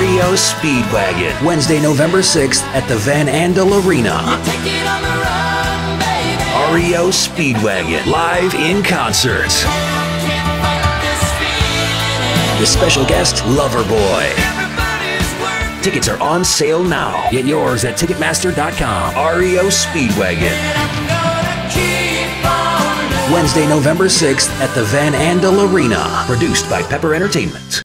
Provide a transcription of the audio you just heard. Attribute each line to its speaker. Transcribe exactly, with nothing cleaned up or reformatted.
Speaker 1: E O Speedwagon, Wednesday, November sixth at the Van Andel Arena. R E O Speedwagon, live in concert. The special guest, Loverboy. Tickets are on sale now. Get yours at Ticketmaster dot com. R E O Speedwagon. Wednesday, November sixth at the Van Andel Arena. Produced by Pepper Entertainment.